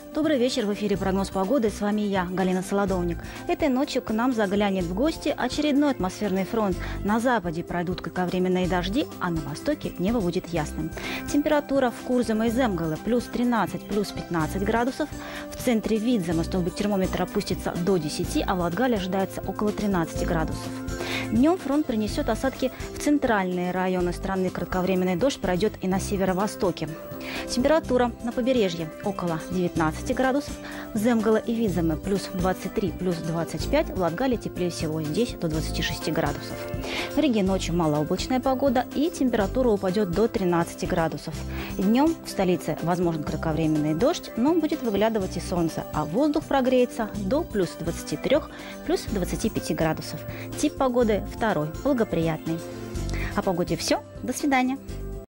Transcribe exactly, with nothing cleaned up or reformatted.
Добрый вечер, в эфире прогноз погоды, с вами я, Галина Солодовник. Этой ночью к нам заглянет в гости очередной атмосферный фронт. На западе пройдут кратковременные дожди, а на востоке небо будет ясным. Температура в Курзаме и Земгале плюс тринадцать, плюс пятнадцать градусов. В центре Видзема столбик термометра опустится до десяти, а в Латгале ожидается около тринадцати градусов. Днем фронт принесет осадки в центральные районы страны. Кратковременный дождь пройдет и на северо-востоке. Температура на побережье около девятнадцати градусов. В Земгале и Видземе плюс двадцать три, плюс двадцать пять. В Латгале теплее всего здесь до двадцати шести градусов. В Риге ночью малооблачная погода и температура упадет до тринадцати градусов. Днем в столице возможен кратковременный дождь, но будет выглядывать и солнце, а воздух прогреется до плюс двадцати трёх, плюс двадцати пяти градусов. Тип погоды второй, благоприятный. О погоде все. До свидания.